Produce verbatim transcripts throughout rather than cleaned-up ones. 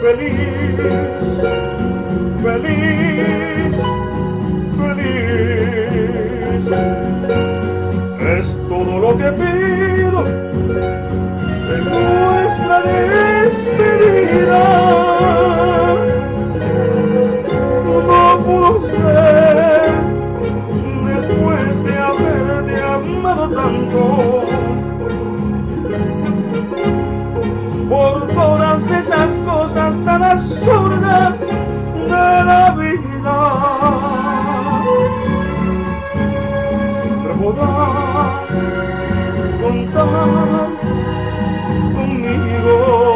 feliz, feliz, feliz. Es todo lo que pido de nuestra despedida. No pudo ser después de haberte amado tanto, por todas esas cosas tan absurdas de la vida. Siempre podrás contar conmigo,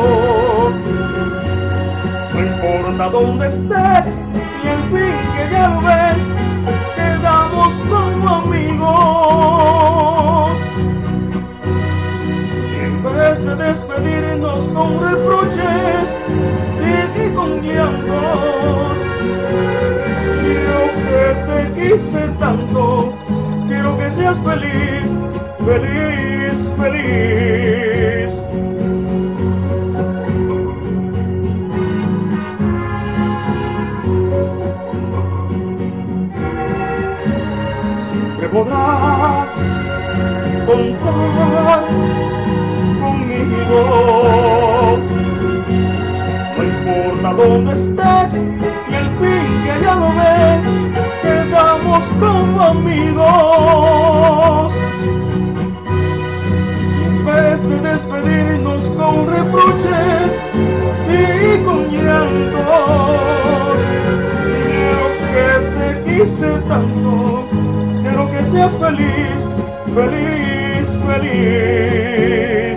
no importa dónde estés, y en fin que ya lo ves, quedamos como amigos. Y en vez de despedirnos con reproches y con llantos, quiero que te quise tanto, quiero que seas feliz, feliz, feliz. Siempre podrás contar conmigo, no importa dónde estés, y en fin que ya lo ves, quedamos como amigos. Y en vez de despedirnos con reproches y con llantos, quiero que te quise tanto, quiero que seas feliz, feliz, feliz.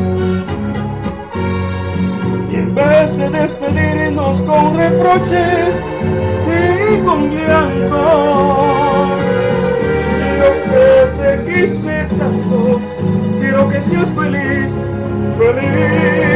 Y en vez de despedirnos con reproches y con llantos, quiero que te quise tanto, quiero que seas feliz, feliz.